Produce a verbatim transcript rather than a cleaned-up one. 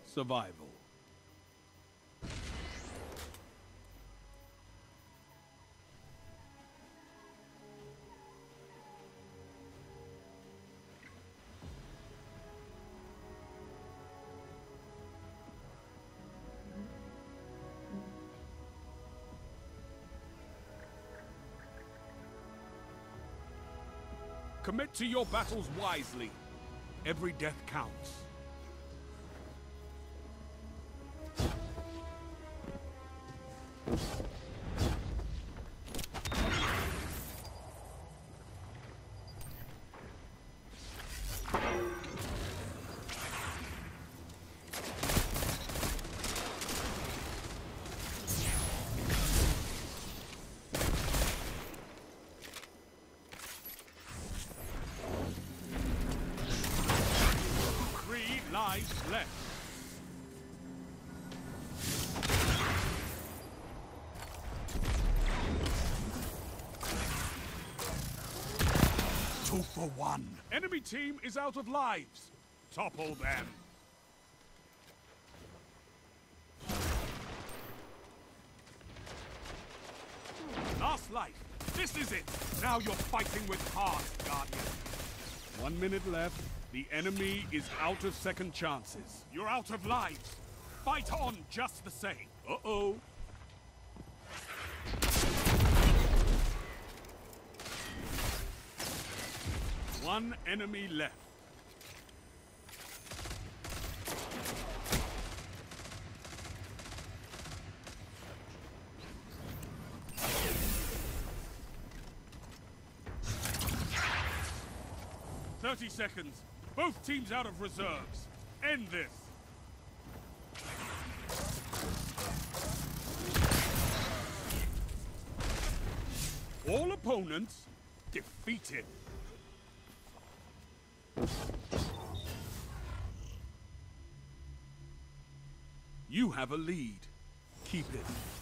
survival. Commit to your battles wisely. Every death counts. Lives left. Two for one. Enemy team is out of lives. Topple them. Last life. This is it. Now you're fighting with heart, Guardian. One minute left. The enemy is out of second chances. You're out of lives. Fight on just the same. Uh-oh. One enemy left. Thirty seconds. Both teams out of reserves. End this. All opponents defeated. You have a lead. Keep it.